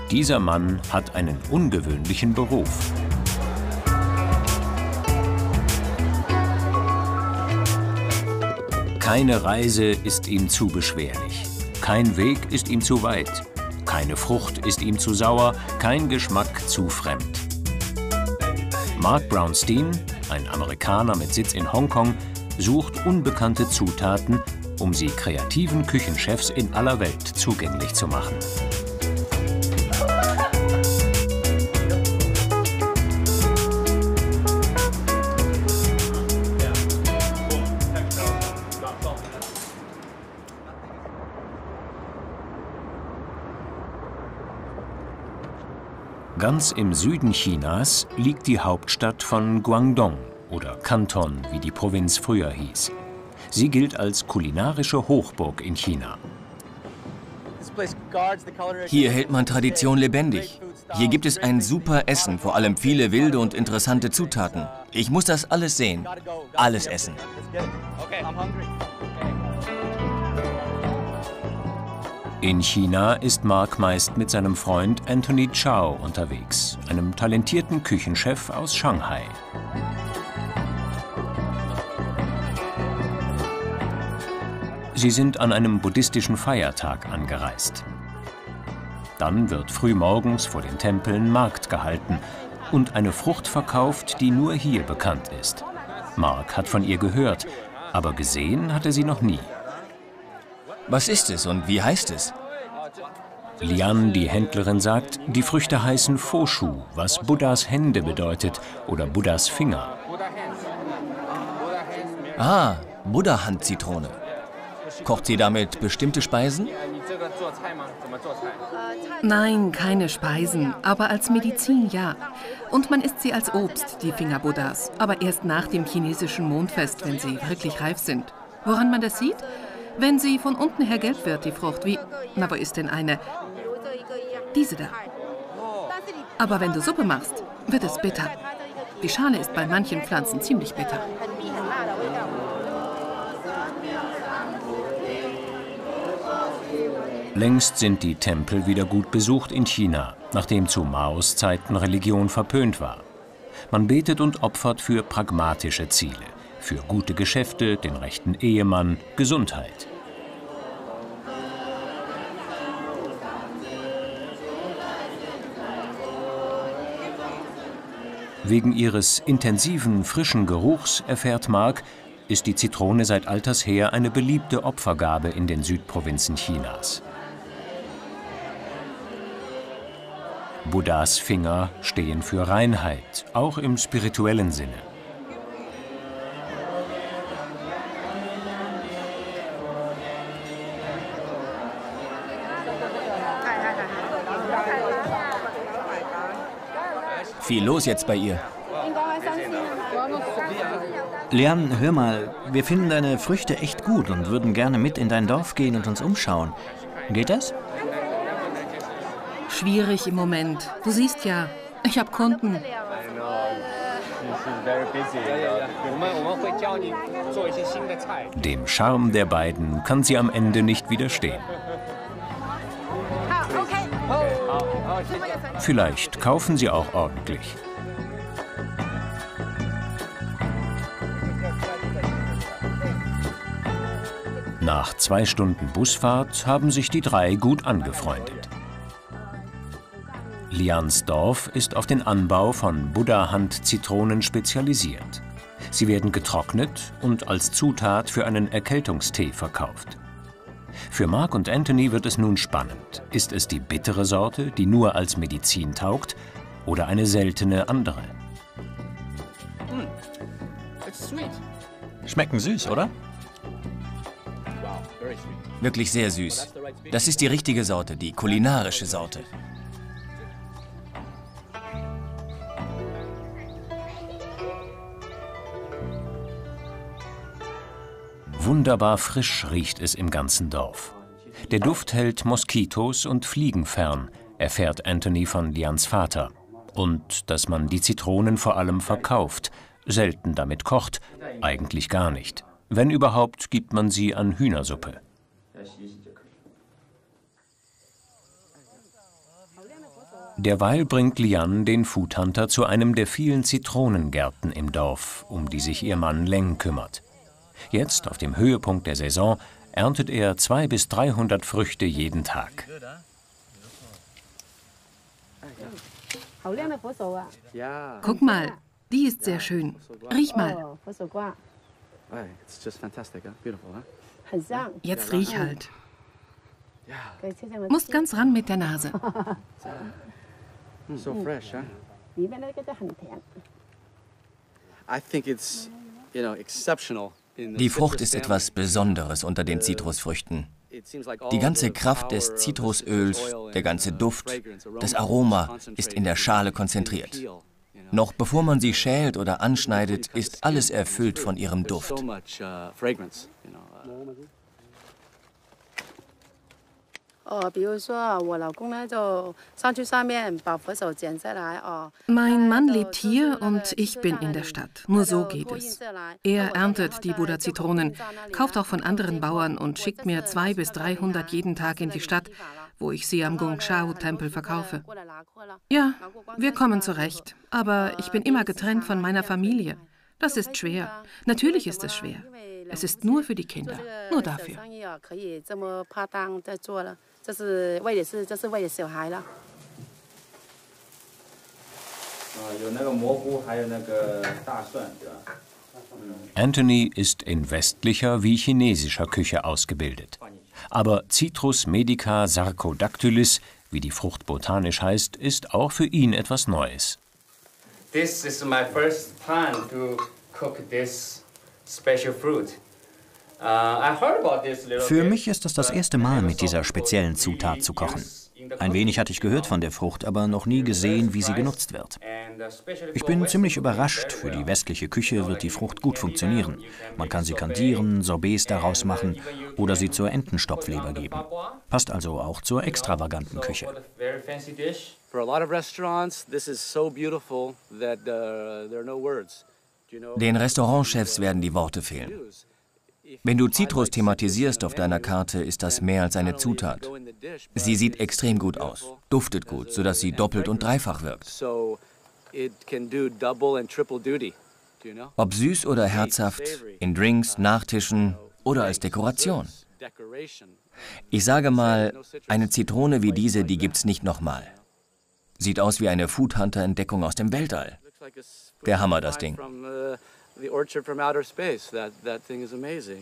Dieser Mann hat einen ungewöhnlichen Beruf. Keine Reise ist ihm zu beschwerlich. Kein Weg ist ihm zu weit. Keine Frucht ist ihm zu sauer. Kein Geschmack zu fremd. Mark Brownstein, ein Amerikaner mit Sitz in Hongkong, sucht unbekannte Zutaten, um sie kreativen Küchenchefs in aller Welt zugänglich zu machen. Ganz im Süden Chinas liegt die Hauptstadt von Guangdong oder Kanton, wie die Provinz früher hieß. Sie gilt als kulinarische Hochburg in China. Hier hält man Tradition lebendig. Hier gibt es ein super Essen, vor allem viele wilde und interessante Zutaten. Ich muss das alles sehen. Alles essen. In China ist Mark meist mit seinem Freund Anthony Chow unterwegs, einem talentierten Küchenchef aus Shanghai. Sie sind an einem buddhistischen Feiertag angereist. Dann wird frühmorgens vor den Tempeln Markt gehalten und eine Frucht verkauft, die nur hier bekannt ist. Mark hat von ihr gehört, aber gesehen hat er sie noch nie. Was ist es und wie heißt es? Lian, die Händlerin, sagt, die Früchte heißen Foshu, was Buddhas Hände bedeutet oder Buddhas Finger. Ah, Buddha-Hand-Zitrone. Kocht sie damit bestimmte Speisen? Nein, keine Speisen, aber als Medizin ja. Und man isst sie als Obst, die Finger Buddhas, aber erst nach dem chinesischen Mondfest, wenn sie wirklich reif sind. Woran man das sieht? Wenn sie von unten her gelb wird, die Frucht, wie... Na, wo ist denn eine? Diese da. Aber wenn du Suppe machst, wird es bitter. Die Schale ist bei manchen Pflanzen ziemlich bitter. Längst sind die Tempel wieder gut besucht in China, nachdem zu Maos Zeiten Religion verpönt war. Man betet und opfert für pragmatische Ziele. Für gute Geschäfte, den rechten Ehemann, Gesundheit. Wegen ihres intensiven, frischen Geruchs, erfährt Mark, ist die Zitrone seit alters her eine beliebte Opfergabe in den Südprovinzen Chinas. Buddhas Finger stehen für Reinheit, auch im spirituellen Sinne. Viel los jetzt bei ihr. Lian, hör mal, wir finden deine Früchte echt gut und würden gerne mit in dein Dorf gehen und uns umschauen. Geht das? Schwierig im Moment. Du siehst ja, ich habe Kunden. Dem Charme der beiden kann sie am Ende nicht widerstehen. Vielleicht kaufen sie auch ordentlich. Nach 2 Stunden Busfahrt haben sich die drei gut angefreundet. Lians Dorf ist auf den Anbau von Buddha-Hand-Zitronen spezialisiert. Sie werden getrocknet und als Zutat für einen Erkältungstee verkauft. Für Mark und Anthony wird es nun spannend. Ist es die bittere Sorte, die nur als Medizin taugt, oder eine seltene andere? Schmecken süß, oder? Wirklich sehr süß. Das ist die richtige Sorte, die kulinarische Sorte. Wunderbar frisch riecht es im ganzen Dorf. Der Duft hält Moskitos und Fliegen fern, erfährt Anthony von Lians Vater. Und dass man die Zitronen vor allem verkauft, selten damit kocht, eigentlich gar nicht. Wenn überhaupt, gibt man sie an Hühnersuppe. Derweil bringt Lian den Foodhunter zu einem der vielen Zitronengärten im Dorf, um die sich ihr Mann Leng kümmert. Jetzt, auf dem Höhepunkt der Saison, erntet er 200 bis 300 Früchte jeden Tag. Guck mal, die ist sehr schön. Riech mal. Jetzt riech halt. Musst ganz ran mit der Nase. So fresh, huh? I think it's, exceptional. Die Frucht ist etwas Besonderes unter den Zitrusfrüchten. Die ganze Kraft des Zitrusöls, der ganze Duft, das Aroma ist in der Schale konzentriert. Noch bevor man sie schält oder anschneidet, ist alles erfüllt von ihrem Duft. Mein Mann lebt hier und ich bin in der Stadt. Nur so geht es. Er erntet die Buddha-Zitronen, kauft auch von anderen Bauern und schickt mir 200 bis 300 jeden Tag in die Stadt, wo ich sie am Gongshao-Tempel verkaufe. Ja, wir kommen zurecht, aber ich bin immer getrennt von meiner Familie. Das ist schwer. Natürlich ist es schwer. Es ist nur für die Kinder, nur dafür. Anthony ist in westlicher wie chinesischer Küche ausgebildet. Aber Citrus medica sarcodactylis, wie die Frucht botanisch heißt, ist auch für ihn etwas Neues. This is my first time to cook this special fruit. Für mich ist es das erste Mal, mit dieser speziellen Zutat zu kochen. Ein wenig hatte ich gehört von der Frucht, aber noch nie gesehen, wie sie genutzt wird. Ich bin ziemlich überrascht. Für die westliche Küche wird die Frucht gut funktionieren. Man kann sie kandieren, Sorbets daraus machen oder sie zur Entenstopfleber geben. Passt also auch zur extravaganten Küche. Den Restaurantchefs werden die Worte fehlen. Wenn du Zitrus thematisierst auf deiner Karte, ist das mehr als eine Zutat. Sie sieht extrem gut aus, duftet gut, sodass sie doppelt und dreifach wirkt. Ob süß oder herzhaft, in Drinks, Nachtischen oder als Dekoration. Ich sage mal, eine Zitrone wie diese, die gibt's nicht nochmal. Sieht aus wie eine Foodhunter-Entdeckung aus dem Weltall. Der Hammer, das Ding. The orchard from outer space. That thing is amazing,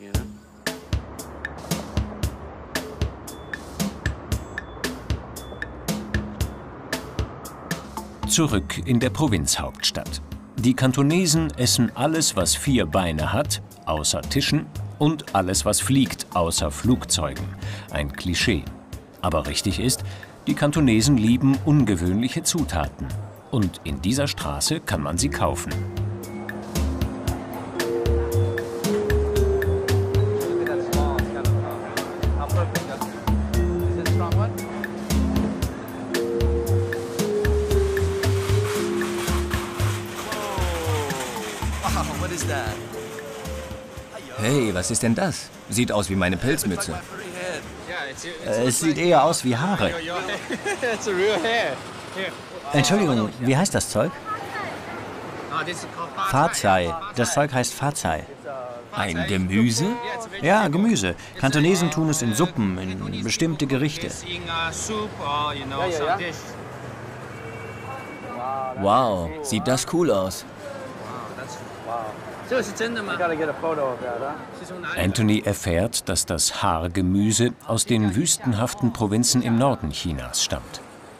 Zurück in der Provinzhauptstadt. Die Kantonesen essen alles, was 4 Beine hat, außer Tischen, und alles, was fliegt, außer Flugzeugen. Ein Klischee. Aber richtig ist, die Kantonesen lieben ungewöhnliche Zutaten. Und in dieser Straße kann man sie kaufen. Hey, was ist denn das? Sieht aus wie meine Pelzmütze. Es sieht eher aus wie Haare. Entschuldigung, wie heißt das Zeug? Fazai. Das Zeug heißt Fazai. Ein Gemüse? Ja, Gemüse. Kantonesen tun es in Suppen, in bestimmte Gerichte. Wow, sieht das cool aus. Anthony erfährt, dass das Haargemüse aus den wüstenhaften Provinzen im Norden Chinas stammt.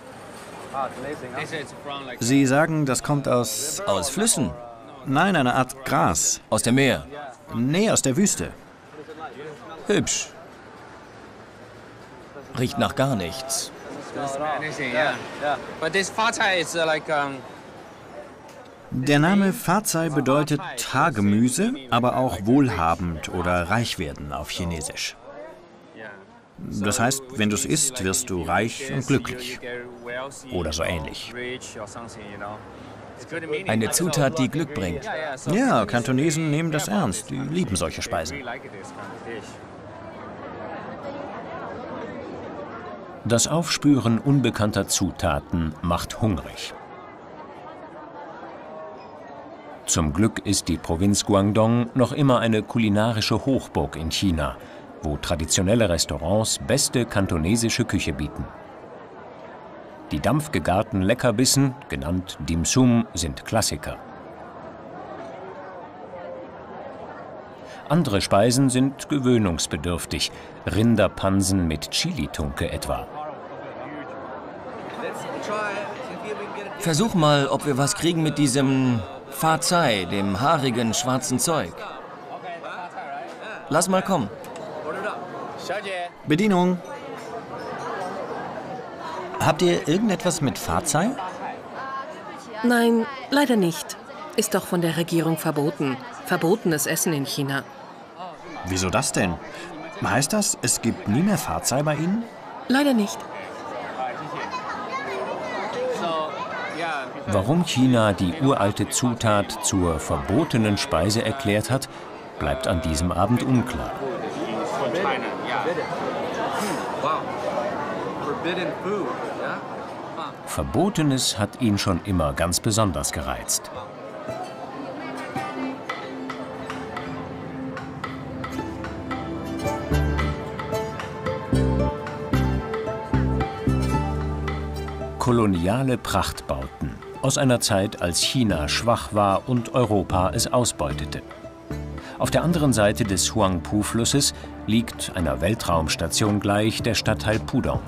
Sie sagen, das kommt aus Flüssen? Nein, eine Art Gras. Aus dem Meer? Nee, aus der Wüste. Hübsch. Riecht nach gar nichts. Der Name Fazai bedeutet Haargemüse, aber auch wohlhabend oder reich werden auf Chinesisch. Das heißt, wenn du es isst, wirst du reich und glücklich. Oder so ähnlich. Eine Zutat, die Glück bringt. Ja, Kantonesen nehmen das ernst. Die lieben solche Speisen. Das Aufspüren unbekannter Zutaten macht hungrig. Zum Glück ist die Provinz Guangdong noch immer eine kulinarische Hochburg in China, wo traditionelle Restaurants beste kantonesische Küche bieten. Die dampfgegarten Leckerbissen, genannt Dim Sum, sind Klassiker. Andere Speisen sind gewöhnungsbedürftig, Rinderpansen mit Chili-Tunke etwa. Versuch mal, ob wir was kriegen mit diesem Fa Cai, dem haarigen schwarzen Zeug. Lass mal kommen. Bedienung. Habt ihr irgendetwas mit Fa Cai? Nein, leider nicht. Ist doch von der Regierung verboten. Verbotenes Essen in China. Wieso das denn? Heißt das, es gibt nie mehr Fa Cai bei Ihnen? Leider nicht. Warum China die uralte Zutat zur verbotenen Speise erklärt hat, bleibt an diesem Abend unklar. Verbotenes hat ihn schon immer ganz besonders gereizt. Koloniale Prachtbauten aus einer Zeit, als China schwach war und Europa es ausbeutete. Auf der anderen Seite des Huangpu-Flusses liegt einer Weltraumstation gleich der Stadtteil Pudong.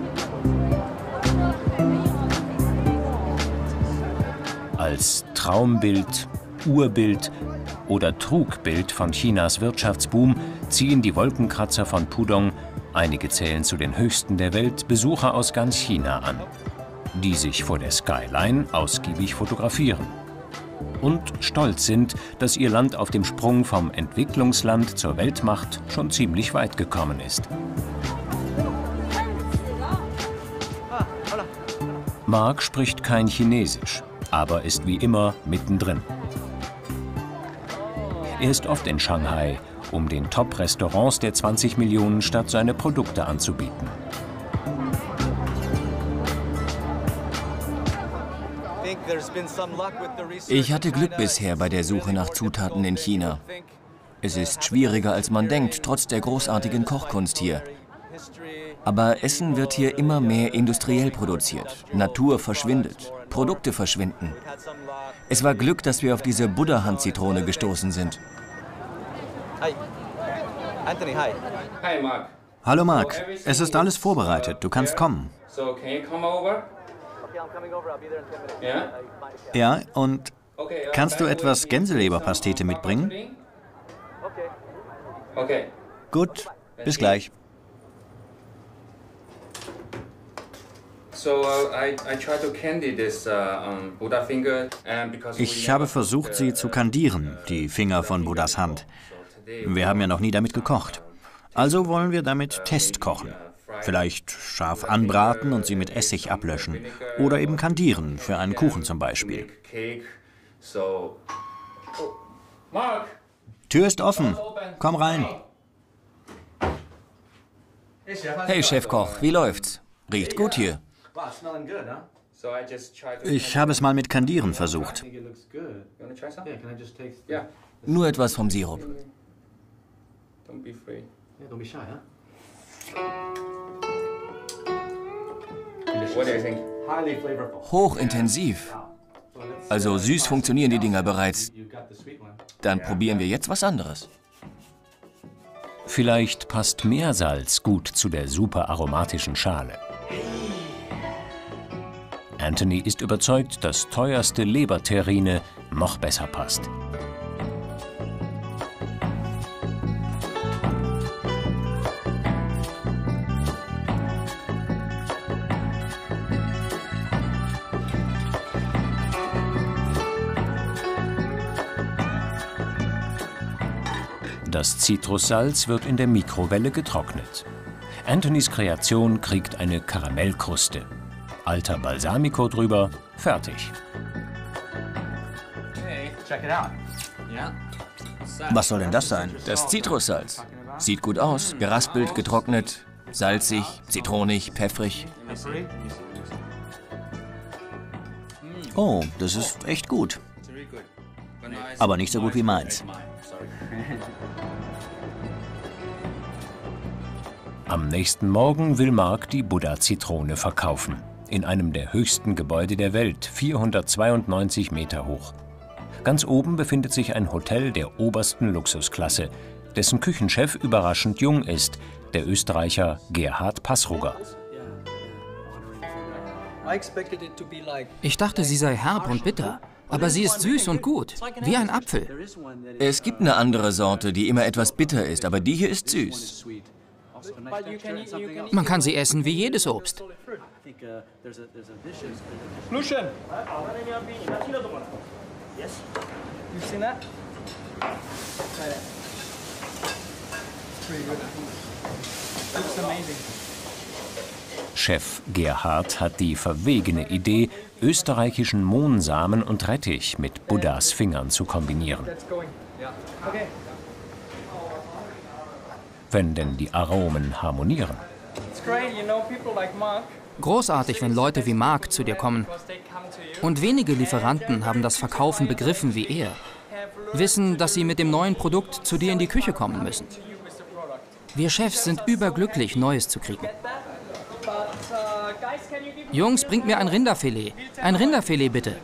Als Traumbild, Urbild oder Trugbild von Chinas Wirtschaftsboom ziehen die Wolkenkratzer von Pudong, einige zählen zu den höchsten der Welt, Besucher aus ganz China an, die sich vor der Skyline ausgiebig fotografieren und stolz sind, dass ihr Land auf dem Sprung vom Entwicklungsland zur Weltmacht schon ziemlich weit gekommen ist. Mark spricht kein Chinesisch, aber ist wie immer mittendrin. Er ist oft in Shanghai, um den Top-Restaurants der 20-Millionen-Stadt seine Produkte anzubieten. Ich hatte Glück bisher bei der Suche nach Zutaten in China. Es ist schwieriger, als man denkt, trotz der großartigen Kochkunst hier. Aber Essen wird hier immer mehr industriell produziert. Natur verschwindet, Produkte verschwinden. Es war Glück, dass wir auf diese Buddha-Hand-Zitrone gestoßen sind. Hi. Anthony, hi. Hi, Mark. Hallo Mark, es ist alles vorbereitet, du kannst kommen. So, can you come over? Yeah? Ja, und kannst du etwas Gänseleberpastete mitbringen? Okay. Gut, bis gleich. Ich habe versucht, sie zu kandieren, die Finger von Buddhas Hand. Wir haben ja noch nie damit gekocht. Also wollen wir damit Test kochen. Vielleicht scharf anbraten und sie mit Essig ablöschen. Oder eben kandieren, für einen Kuchen zum Beispiel. Tür ist offen. Komm rein. Hey Chefkoch, wie läuft's? Riecht gut hier. Ich habe es mal mit Kandieren versucht. Nur etwas vom Sirup. Hochintensiv. Also süß funktionieren die Dinger bereits. Dann probieren wir jetzt was anderes. Vielleicht passt Meersalz gut zu der super aromatischen Schale. Anthony ist überzeugt, dass teuerste Leberterrine noch besser passt. Das Zitrussalz wird in der Mikrowelle getrocknet. Anthonys Kreation kriegt eine Karamellkruste. Alter Balsamico drüber, fertig. Was soll denn das sein? Das Zitrussalz. Sieht gut aus, geraspelt, getrocknet. Salzig, zitronig, pfeffrig. Oh, das ist echt gut. Aber nicht so gut wie meins. Am nächsten Morgen will Mark die Buddha-Zitrone verkaufen. In einem der höchsten Gebäude der Welt, 492 Meter hoch. Ganz oben befindet sich ein Hotel der obersten Luxusklasse, dessen Küchenchef überraschend jung ist, der Österreicher Gerhard Passrugger. Ich dachte, sie sei herb und bitter. Aber sie ist süß und gut, wie ein Apfel. Es gibt eine andere Sorte, die immer etwas bitter ist, aber die hier ist süß. Man kann sie essen wie jedes Obst. Lucian! Chef Gerhard hat die verwegene Idee, österreichischen Mohnsamen und Rettich mit Buddhas Fingern zu kombinieren. Wenn denn die Aromen harmonieren. Großartig, wenn Leute wie Mark zu dir kommen. Und wenige Lieferanten haben das Verkaufen begriffen wie er. Wissen, dass sie mit dem neuen Produkt zu dir in die Küche kommen müssen. Wir Chefs sind überglücklich, Neues zu kriegen. Jungs, bringt mir ein Rinderfilet. Ein Rinderfilet, bitte.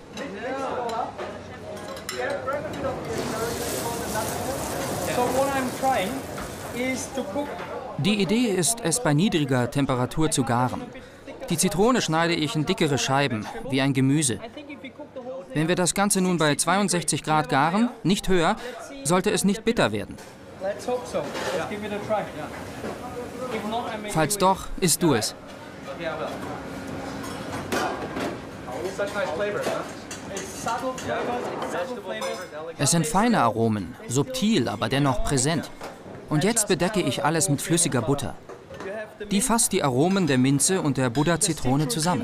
Die Idee ist, es bei niedriger Temperatur zu garen. Die Zitrone schneide ich in dickere Scheiben, wie ein Gemüse. Wenn wir das Ganze nun bei 62 Grad garen, nicht höher, sollte es nicht bitter werden. Falls doch, isst du es. Es sind feine Aromen, subtil, aber dennoch präsent. Und jetzt bedecke ich alles mit flüssiger Butter. Die fasst die Aromen der Minze und der Buddha-Zitrone zusammen.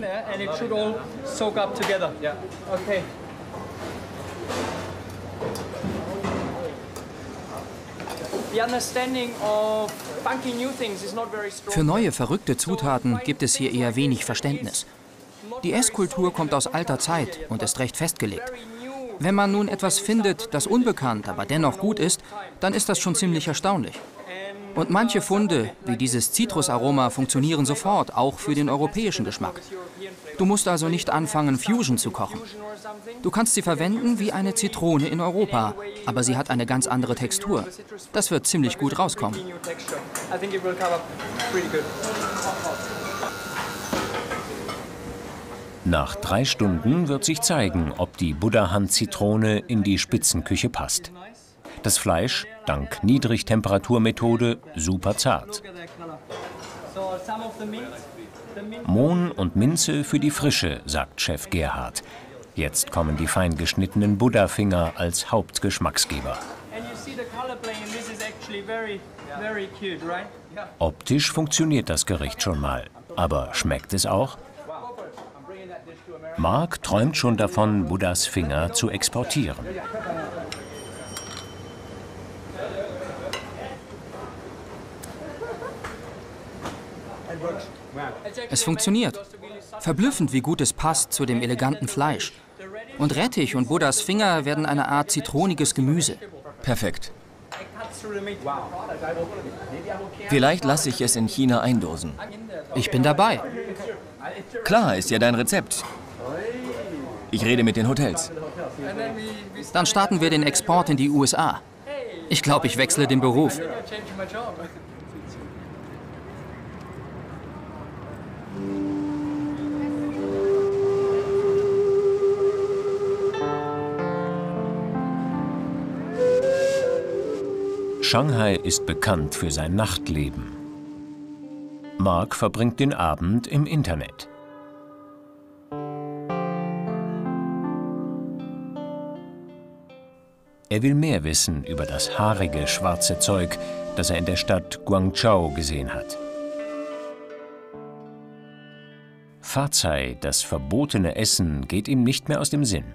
Für neue, verrückte Zutaten gibt es hier eher wenig Verständnis. Die Esskultur kommt aus alter Zeit und ist recht festgelegt. Wenn man nun etwas findet, das unbekannt, aber dennoch gut ist, dann ist das schon ziemlich erstaunlich. Und manche Funde, wie dieses Zitrusaroma, funktionieren sofort, auch für den europäischen Geschmack. Du musst also nicht anfangen, Fusion zu kochen. Du kannst sie verwenden wie eine Zitrone in Europa, aber sie hat eine ganz andere Textur. Das wird ziemlich gut rauskommen. Nach 3 Stunden wird sich zeigen, ob die Buddha-Hand-Zitrone in die Spitzenküche passt. Das Fleisch, dank Niedrigtemperaturmethode, super zart. Mohn und Minze für die Frische, sagt Chef Gerhard. Jetzt kommen die fein geschnittenen Buddha-Finger als Hauptgeschmacksgeber. Optisch funktioniert das Gericht schon mal. Aber schmeckt es auch? Mark träumt schon davon, Buddhas Finger zu exportieren. Es funktioniert. Verblüffend, wie gut es passt zu dem eleganten Fleisch. Und Rettich und Buddhas Finger werden eine Art zitroniges Gemüse. Perfekt. Vielleicht lasse ich es in China eindosen. Ich bin dabei. Klar, ist ja dein Rezept. Ich rede mit den Hotels. Dann starten wir den Export in die USA. Ich glaube, ich wechsle den Beruf. Shanghai ist bekannt für sein Nachtleben. Mark verbringt den Abend im Internet. Er will mehr wissen über das haarige, schwarze Zeug, das er in der Stadt Guangzhou gesehen hat. Fazai, das verbotene Essen, geht ihm nicht mehr aus dem Sinn.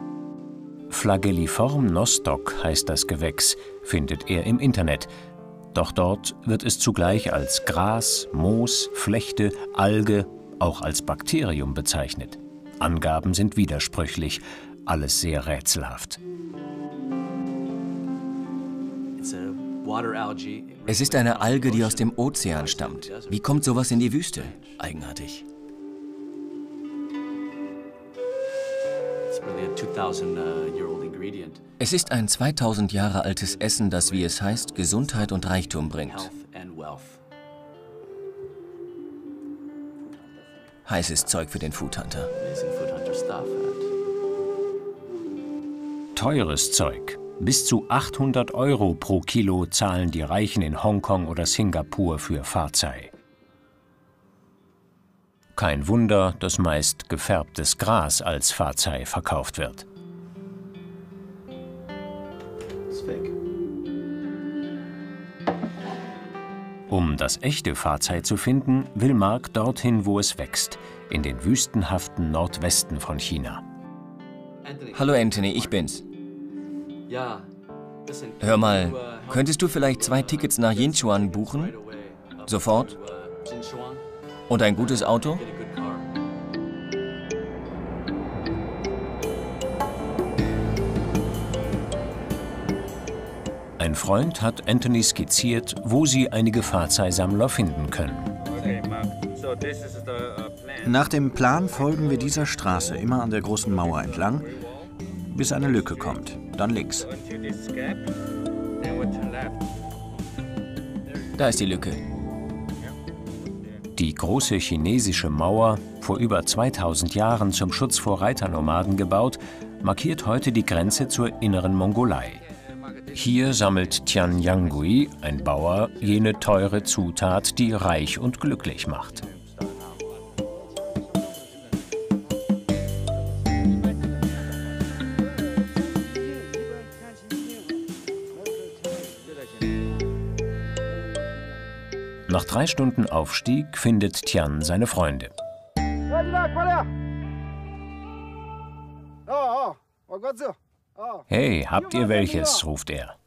Flagelliform nostoc heißt das Gewächs, findet er im Internet. Doch dort wird es zugleich als Gras, Moos, Flechte, Alge, auch als Bakterium bezeichnet. Angaben sind widersprüchlich, alles sehr rätselhaft. Es ist eine Alge, die aus dem Ozean stammt. Wie kommt sowas in die Wüste? Eigenartig. Es ist ein 2000 Jahre altes Essen, das, wie es heißt, Gesundheit und Reichtum bringt. Heißes Zeug für den Foodhunter. Teures Zeug. Bis zu 800 € pro Kilo zahlen die Reichen in Hongkong oder Singapur für Fazai. Kein Wunder, dass meist gefärbtes Gras als Fazai verkauft wird. Um das echte Fazai zu finden, will Mark dorthin, wo es wächst, in den wüstenhaften Nordwesten von China. Hallo Anthony, ich bin's. Hör mal, könntest du vielleicht 2 Tickets nach Yinchuan buchen? Sofort? Und ein gutes Auto? Ein Freund hat Anthony skizziert, wo sie einige Fazai-Sammler finden können. Nach dem Plan folgen wir dieser Straße immer an der großen Mauer entlang, bis eine Lücke kommt. Dann links. Da ist die Lücke. Die große chinesische Mauer, vor über 2000 Jahren zum Schutz vor Reiternomaden gebaut, markiert heute die Grenze zur inneren Mongolei. Hier sammelt Tian Yangui, ein Bauer, jene teure Zutat, die reich und glücklich macht. Nach 3 Stunden Aufstieg findet Tian seine Freunde. Hey, habt ihr welches? Ruft er.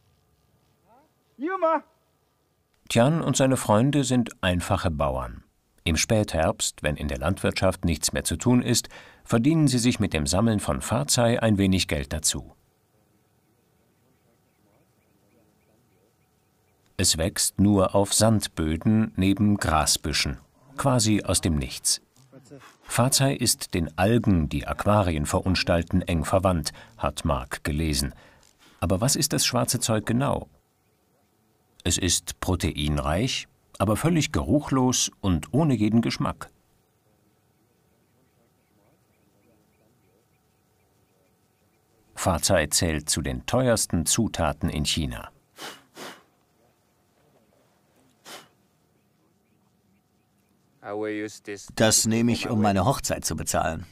Tian und seine Freunde sind einfache Bauern. Im Spätherbst, wenn in der Landwirtschaft nichts mehr zu tun ist, verdienen sie sich mit dem Sammeln von Fazai ein wenig Geld dazu. Es wächst nur auf Sandböden neben Grasbüschen, quasi aus dem Nichts. Fazai ist den Algen, die Aquarien verunstalten, eng verwandt, hat Mark gelesen. Aber was ist das schwarze Zeug genau? Es ist proteinreich, aber völlig geruchlos und ohne jeden Geschmack. Fazai zählt zu den teuersten Zutaten in China. Das nehme ich, um meine Hochzeit zu bezahlen.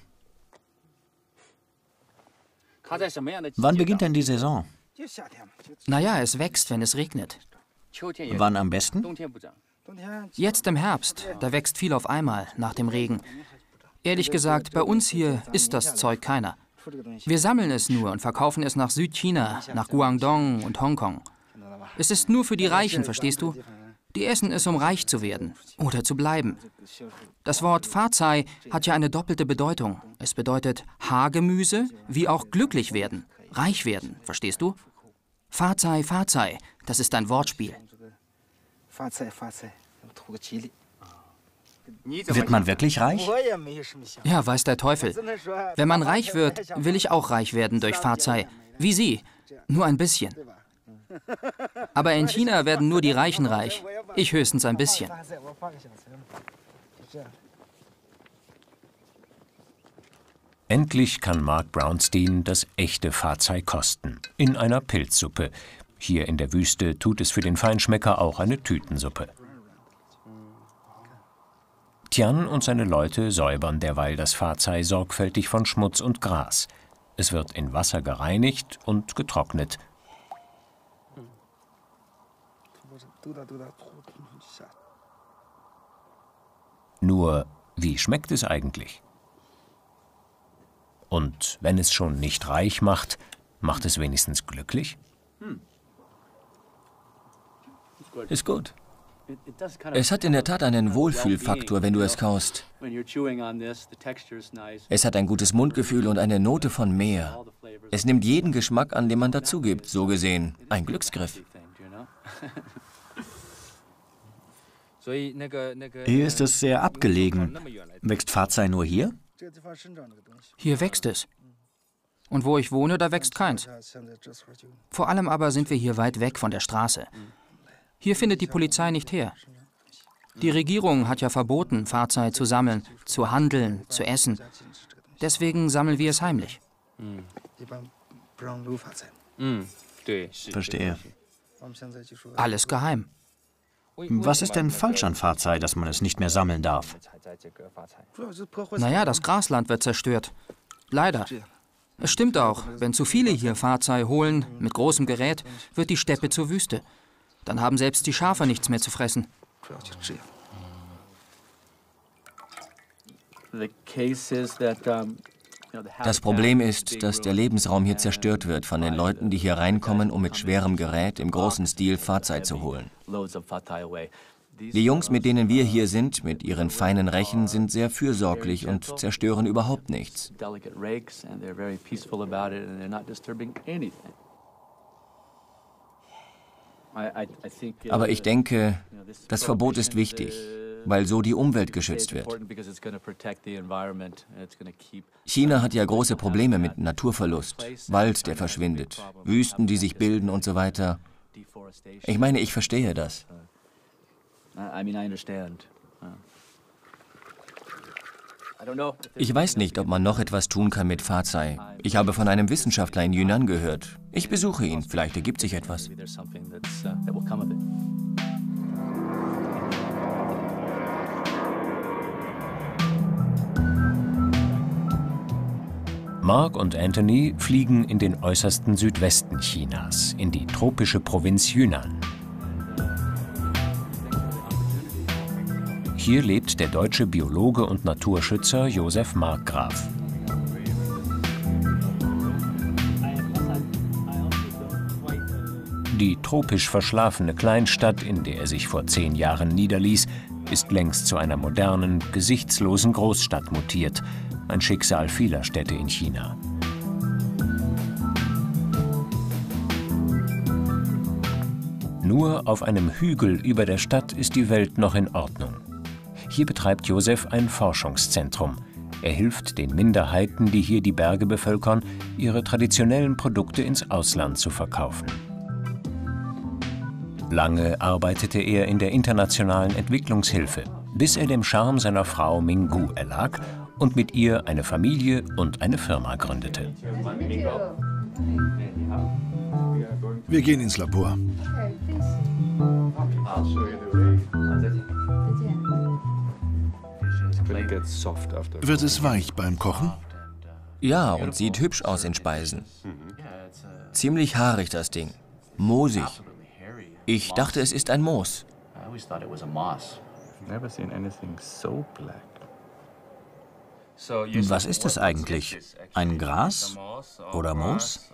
Wann beginnt denn die Saison? Naja, es wächst, wenn es regnet. Wann am besten? Jetzt im Herbst, da wächst viel auf einmal nach dem Regen. Ehrlich gesagt, bei uns hier isst das Zeug keiner. Wir sammeln es nur und verkaufen es nach Südchina, nach Guangdong und Hongkong. Es ist nur für die Reichen, verstehst du? Die essen es, um reich zu werden oder zu bleiben. Das Wort Fazai hat ja eine doppelte Bedeutung. Es bedeutet Haargemüse wie auch glücklich werden, reich werden, verstehst du? Fazai, Fazai, das ist ein Wortspiel. Wird man wirklich reich? Ja, weiß der Teufel. Wenn man reich wird, will ich auch reich werden durch Fazai. Wie Sie, nur ein bisschen. Aber in China werden nur die Reichen reich. Ich höchstens ein bisschen. Endlich kann Mark Brownstein das echte Fazai kosten. In einer Pilzsuppe. Hier in der Wüste tut es für den Feinschmecker auch eine Tütensuppe. Tian und seine Leute säubern derweil das Fazai sorgfältig von Schmutz und Gras. Es wird in Wasser gereinigt und getrocknet. Nur, wie schmeckt es eigentlich? Und wenn es schon nicht reich macht, macht es wenigstens glücklich? Ist gut. Es hat in der Tat einen Wohlfühlfaktor, wenn du es kaust. Es hat ein gutes Mundgefühl und eine Note von Meer. Es nimmt jeden Geschmack an, den man dazu gibt, so gesehen. Ein Glücksgriff. Hier ist es sehr abgelegen. Wächst Farzai nur hier? Hier wächst es. Und wo ich wohne, da wächst keins. Vor allem aber sind wir hier weit weg von der Straße. Hier findet die Polizei nicht her. Die Regierung hat ja verboten, Farzai zu sammeln, zu handeln, zu essen. Deswegen sammeln wir es heimlich. Verstehe. Alles geheim. Was ist denn falsch an Farzai, dass man es nicht mehr sammeln darf? Naja, das Grasland wird zerstört. Leider. Es stimmt auch, wenn zu viele hier Farzai holen, mit großem Gerät, wird die Steppe zur Wüste. Dann haben selbst die Schafe nichts mehr zu fressen. Das Problem ist, dass der Lebensraum hier zerstört wird von den Leuten, die hier reinkommen, um mit schwerem Gerät im großen Stil Farzai zu holen. Die Jungs, mit denen wir hier sind, mit ihren feinen Rechen, sind sehr fürsorglich und zerstören überhaupt nichts. Aber ich denke, das Verbot ist wichtig, weil so die Umwelt geschützt wird. China hat ja große Probleme mit Naturverlust, Wald, der verschwindet, Wüsten, die sich bilden und so weiter. Ich meine, ich verstehe das. Ich weiß nicht, ob man noch etwas tun kann mit Farzai. Ich habe von einem Wissenschaftler in Yunnan gehört. Ich besuche ihn, vielleicht ergibt sich etwas. Mark und Anthony fliegen in den äußersten Südwesten Chinas, in die tropische Provinz Yunnan. Hier lebt der deutsche Biologe und Naturschützer Josef Markgraf. Die tropisch verschlafene Kleinstadt, in der er sich vor 10 Jahren niederließ, ist längst zu einer modernen, gesichtslosen Großstadt mutiert. Ein Schicksal vieler Städte in China. Nur auf einem Hügel über der Stadt ist die Welt noch in Ordnung. Hier betreibt Josef ein Forschungszentrum. Er hilft den Minderheiten, die hier die Berge bevölkern, ihre traditionellen Produkte ins Ausland zu verkaufen. Lange arbeitete er in der internationalen Entwicklungshilfe, bis er dem Charme seiner Frau Minggu erlag und mit ihr eine Familie und eine Firma gründete. Wir gehen ins Labor. Wird es weich beim Kochen? Ja, und sieht hübsch aus in Speisen. Ziemlich haarig das Ding. Moosig. Ich dachte, es ist ein Moos. Was ist es eigentlich? Ein Gras oder Moos?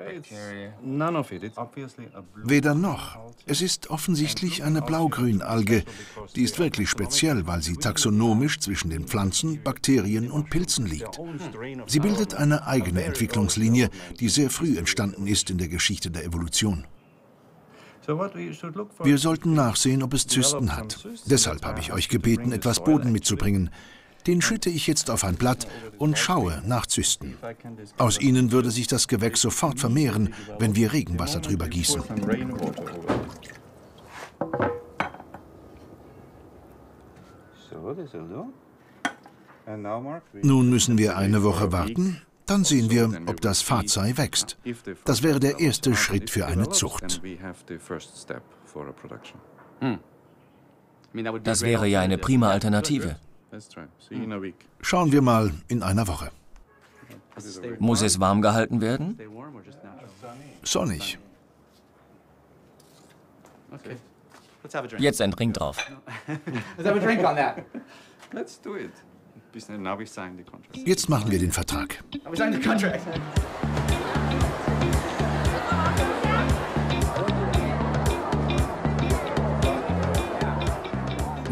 Weder noch. Es ist offensichtlich eine Blaugrünalge. Die ist wirklich speziell, weil sie taxonomisch zwischen den Pflanzen, Bakterien und Pilzen liegt. Sie bildet eine eigene Entwicklungslinie, die sehr früh entstanden ist in der Geschichte der Evolution. Wir sollten nachsehen, ob es Zysten hat. Deshalb habe ich euch gebeten, etwas Boden mitzubringen. Den schütte ich jetzt auf ein Blatt und schaue nach Zysten. Aus ihnen würde sich das Gewächs sofort vermehren, wenn wir Regenwasser drüber gießen. Nun müssen wir eine Woche warten, dann sehen wir, ob das Farzai wächst. Das wäre der erste Schritt für eine Zucht. Das wäre ja eine prima Alternative. Schauen wir mal in einer Woche. Muss es warm gehalten werden? Sonnig. Jetzt ein Drink drauf. Jetzt machen wir den Vertrag.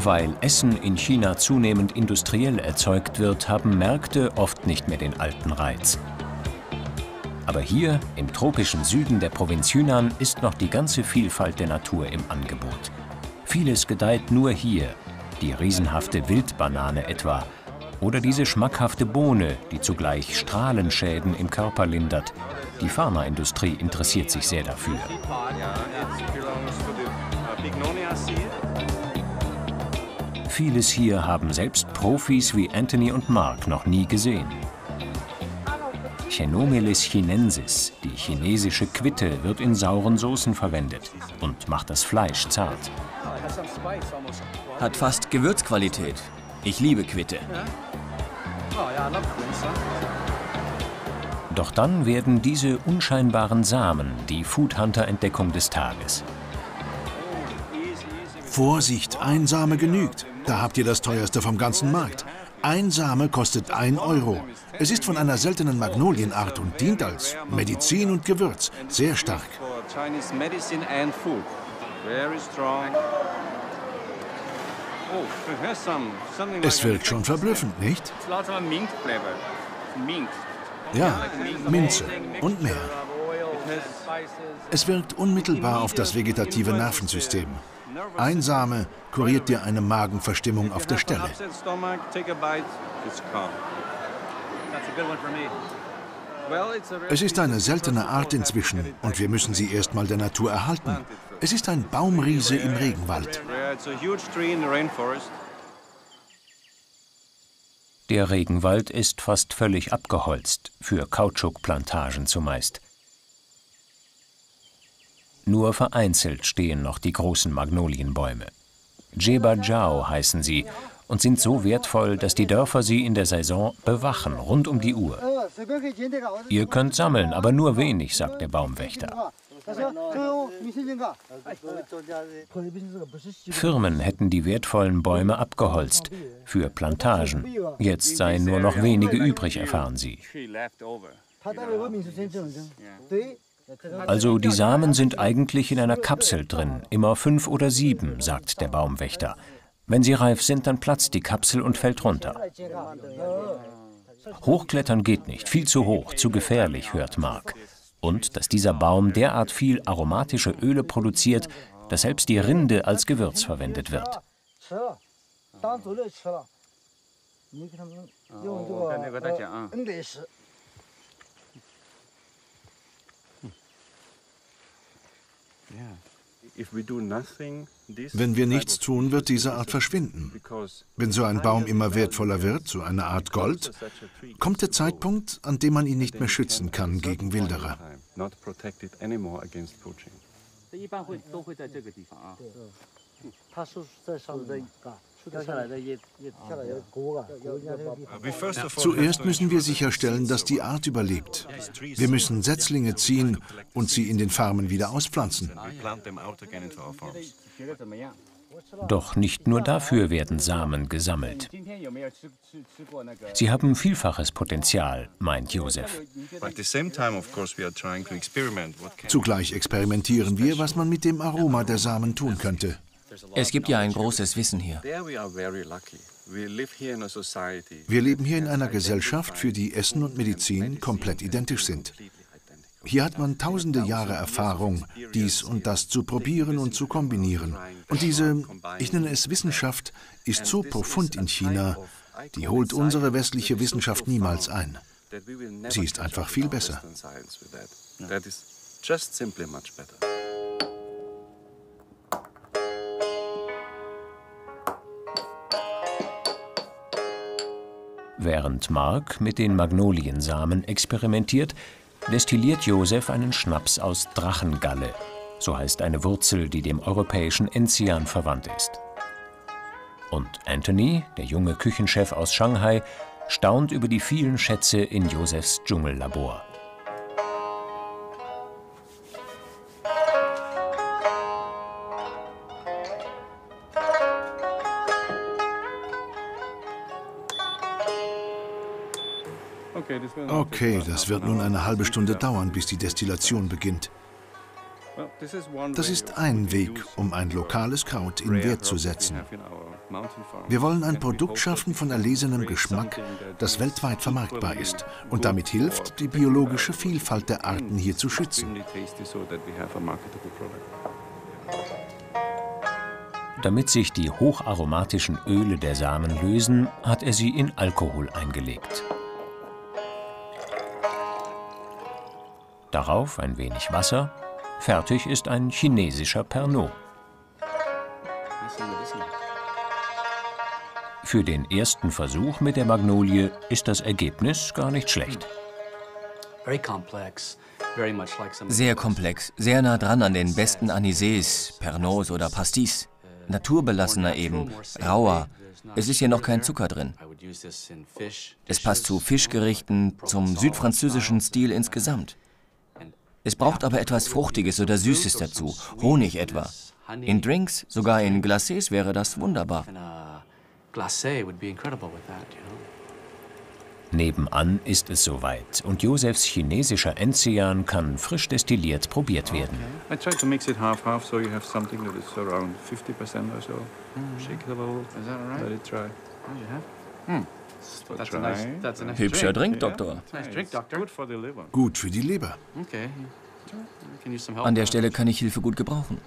Weil Essen in China zunehmend industriell erzeugt wird, haben Märkte oft nicht mehr den alten Reiz. Aber hier, im tropischen Süden der Provinz Yunnan, ist noch die ganze Vielfalt der Natur im Angebot. Vieles gedeiht nur hier, die riesenhafte Wildbanane etwa, oder diese schmackhafte Bohne, die zugleich Strahlenschäden im Körper lindert. Die Pharmaindustrie interessiert sich sehr dafür. Vieles hier haben selbst Profis wie Anthony und Mark noch nie gesehen. Chelomeles chinensis, die chinesische Quitte, wird in sauren Soßen verwendet und macht das Fleisch zart. Hat fast Gewürzqualität. Ich liebe Quitte. Doch dann werden diese unscheinbaren Samen die Foodhunter-Entdeckung des Tages. Vorsicht, ein Same genügt. Da habt ihr das teuerste vom ganzen Markt. Ein Same kostet 1 Euro. Es ist von einer seltenen Magnolienart und dient als Medizin und Gewürz. Sehr stark. Es wirkt schon verblüffend, nicht? Ja, Minze und mehr. Es wirkt unmittelbar auf das vegetative Nervensystem. Ein Same kuriert dir eine Magenverstimmung auf der Stelle. Es ist eine seltene Art inzwischen und wir müssen sie erstmal der Natur erhalten. Es ist ein Baumriese im Regenwald. Der Regenwald ist fast völlig abgeholzt, für Kautschukplantagen zumeist. Nur vereinzelt stehen noch die großen Magnolienbäume. Jebajiao heißen sie und sind so wertvoll, dass die Dörfer sie in der Saison bewachen, rund um die Uhr. Ihr könnt sammeln, aber nur wenig, sagt der Baumwächter. Firmen hätten die wertvollen Bäume abgeholzt für Plantagen. Jetzt seien nur noch wenige übrig, erfahren sie. Also die Samen sind eigentlich in einer Kapsel drin, immer 5 oder 7, sagt der Baumwächter. Wenn sie reif sind, dann platzt die Kapsel und fällt runter. Hochklettern geht nicht, viel zu hoch, zu gefährlich, hört Mark. Und dass dieser Baum derart viel aromatische Öle produziert, dass selbst die Rinde als Gewürz verwendet wird. Wenn wir nichts tun, wird diese Art verschwinden. Wenn so ein Baum immer wertvoller wird, so eine Art Gold, kommt der Zeitpunkt, an dem man ihn nicht mehr schützen kann gegen Wilderer. Zuerst müssen wir sicherstellen, dass die Art überlebt. Wir müssen Setzlinge ziehen und sie in den Farmen wieder auspflanzen. Doch nicht nur dafür werden Samen gesammelt. Sie haben vielfaches Potenzial, meint Josef. Zugleich experimentieren wir, was man mit dem Aroma der Samen tun könnte. Es gibt ja ein großes Wissen hier. Wir leben hier in einer Gesellschaft, für die Essen und Medizin komplett identisch sind. Hier hat man tausende Jahre Erfahrung, dies und das zu probieren und zu kombinieren. Und diese, ich nenne es Wissenschaft, ist so profund in China, die holt unsere westliche Wissenschaft niemals ein. Sie ist einfach viel besser. Während Mark mit den Magnoliensamen experimentiert, destilliert Josef einen Schnaps aus Drachengalle. So heißt eine Wurzel, die dem europäischen Enzian verwandt ist. Und Anthony, der junge Küchenchef aus Shanghai, staunt über die vielen Schätze in Josefs Dschungellabor. Okay, das wird nun eine halbe Stunde dauern, bis die Destillation beginnt. Das ist ein Weg, um ein lokales Kraut in Wert zu setzen. Wir wollen ein Produkt schaffen von erlesenem Geschmack, das weltweit vermarktbar ist und damit hilft, die biologische Vielfalt der Arten hier zu schützen. Damit sich die hocharomatischen Öle der Samen lösen, hat er sie in Alkohol eingelegt. Darauf ein wenig Wasser. Fertig ist ein chinesischer Pernod. Für den ersten Versuch mit der Magnolie ist das Ergebnis gar nicht schlecht. Sehr komplex, sehr nah dran an den besten Anisés, Pernods oder Pastis. Naturbelassener eben, rauer. Es ist hier noch kein Zucker drin. Es passt zu Fischgerichten, zum südfranzösischen Stil insgesamt. Es braucht aber etwas Fruchtiges oder Süßes dazu, Honig etwa. In Drinks, sogar in Glacés wäre das wunderbar. Nebenan ist es soweit und Josefs chinesischer Enzian kann frisch destilliert probiert werden. I try to mix it half-half, so you have something that is around 50% or so. Shake it a little. Is that all right? Let it try. That's a nice Hübscher Drink, Doktor. Nice drink, Doctor. Good for the liver. Gut für die Leber. Okay. Can use some help. An der Stelle kann ich Hilfe gut gebrauchen.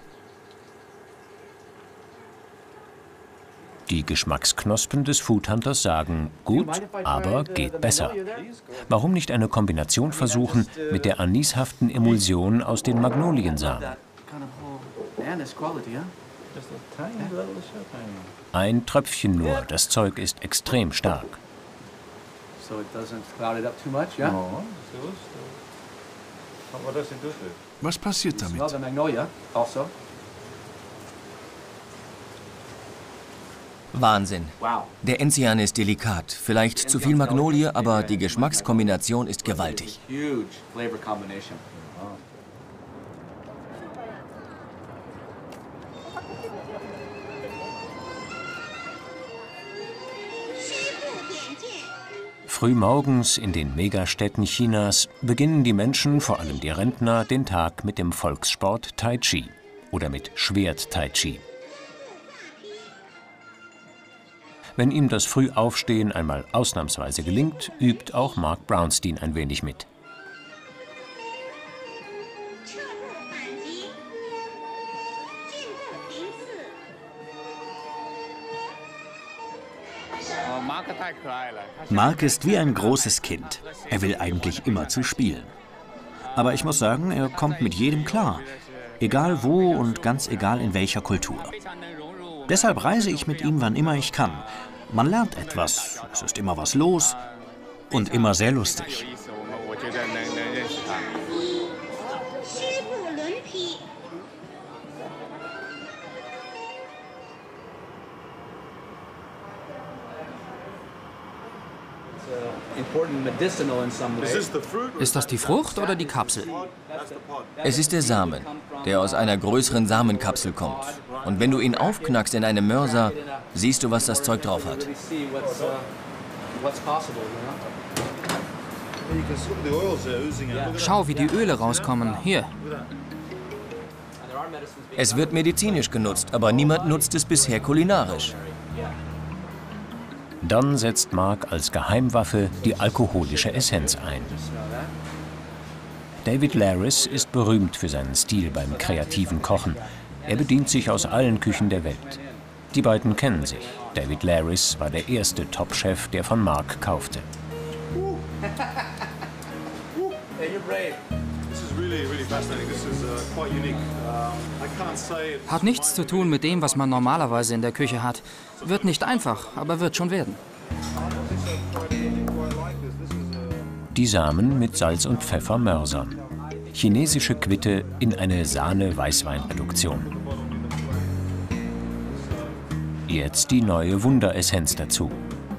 Die Geschmacksknospen des Foodhunters sagen, gut, aber geht besser. Warum nicht eine Kombination versuchen mit der anishaften Emulsion aus den Magnoliensamen? Ein Tröpfchen nur, das Zeug ist extrem stark. Was passiert damit? Wahnsinn. Der Enzian ist delikat, vielleicht zu viel Magnolie, aber die Geschmackskombination ist gewaltig. Frühmorgens in den Megastädten Chinas beginnen die Menschen, vor allem die Rentner, den Tag mit dem Volkssport Tai Chi oder mit Schwert-Tai Chi. Wenn ihm das Frühaufstehen einmal ausnahmsweise gelingt, übt auch Mark Brownstein ein wenig mit. Mark ist wie ein großes Kind. Er will eigentlich immer zu spielen. Aber ich muss sagen, er kommt mit jedem klar. Egal wo und ganz egal in welcher Kultur. Deshalb reise ich mit ihm, wann immer ich kann. Man lernt etwas, es ist immer was los und immer sehr lustig. Ist das die Frucht oder die Kapsel? Es ist der Samen, der aus einer größeren Samenkapsel kommt. Und wenn du ihn aufknackst in einem Mörser, siehst du, was das Zeug drauf hat. Schau, wie die Öle rauskommen. Hier. Es wird medizinisch genutzt, aber niemand nutzt es bisher kulinarisch. Dann setzt Mark als Geheimwaffe die alkoholische Essenz ein. David Laris ist berühmt für seinen Stil beim kreativen Kochen. Er bedient sich aus allen Küchen der Welt. Die beiden kennen sich. David Laris war der erste Top-Chef, der von Mark kaufte. Hat nichts zu tun mit dem, was man normalerweise in der Küche hat. Wird nicht einfach, aber wird schon werden. Die Samen mit Salz und Pfeffer mörsern. Chinesische Quitte in eine Sahne-Weißwein-Reduktion. Jetzt die neue Wunderessenz dazu.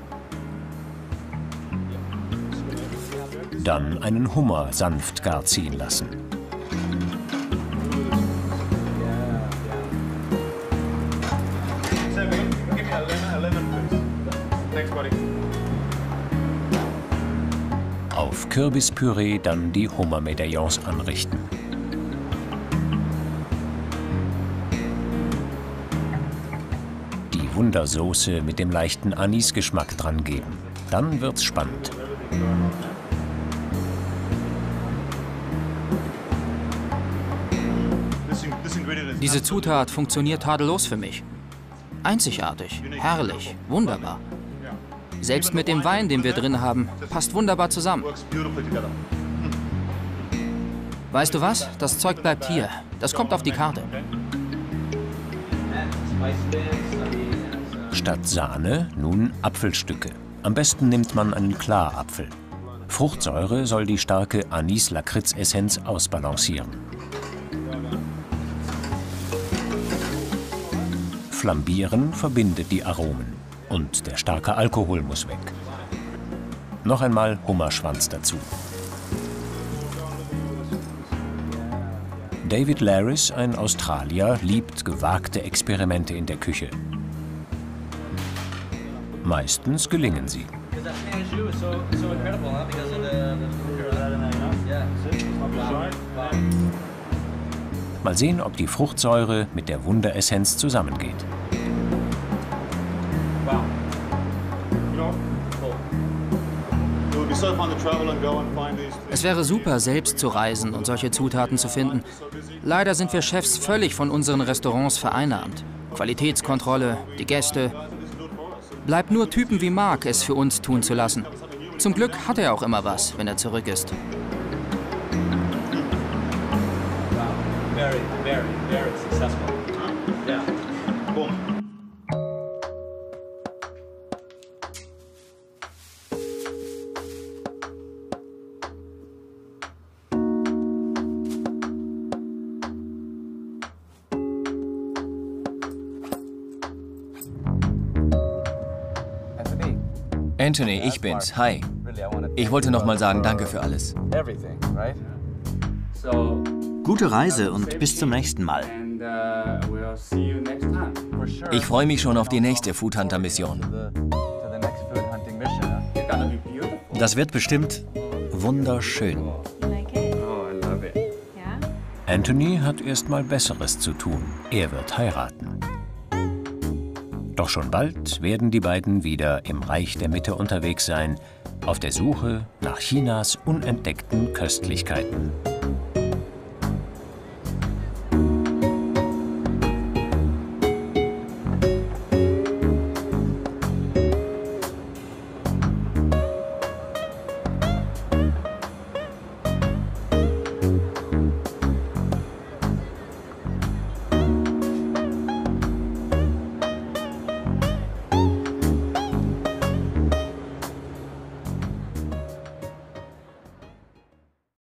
Dann einen Hummer sanft gar ziehen lassen. Auf Kürbispüree dann die Hummermedaillons anrichten. Die Wundersoße mit dem leichten Anisgeschmack dran geben. Dann wird's spannend. Diese Zutat funktioniert tadellos für mich. Einzigartig, herrlich, wunderbar. Selbst mit dem Wein, den wir drin haben, passt wunderbar zusammen. Weißt du was? Das Zeug bleibt hier. Das kommt auf die Karte. Statt Sahne nun Apfelstücke. Am besten nimmt man einen Klarapfel. Fruchtsäure soll die starke Anis-Lakritz-Essenz ausbalancieren. Flambieren verbindet die Aromen. Und der starke Alkohol muss weg. Noch einmal Hummerschwanz dazu. David Laris, ein Australier, liebt gewagte Experimente in der Küche. Meistens gelingen sie. Mal sehen, ob die Fruchtsäure mit der Wunderessenz zusammengeht. Es wäre super, selbst zu reisen und solche Zutaten zu finden. Leider sind wir Chefs völlig von unseren Restaurants vereinnahmt. Qualitätskontrolle, die Gäste. Bleibt nur Typen wie Mark, es für uns tun zu lassen. Zum Glück hat er auch immer was, wenn er zurück ist. Very successful. Yeah. Boom. Anthony, ich bin's. Hi. Ich wollte noch mal sagen, danke für alles. Gute Reise und bis zum nächsten Mal. Ich freue mich schon auf die nächste Food Hunter Mission. Das wird bestimmt wunderschön. Anthony hat erst mal Besseres zu tun. Er wird heiraten. Doch schon bald werden die beiden wieder im Reich der Mitte unterwegs sein, auf der Suche nach Chinas unentdeckten Köstlichkeiten.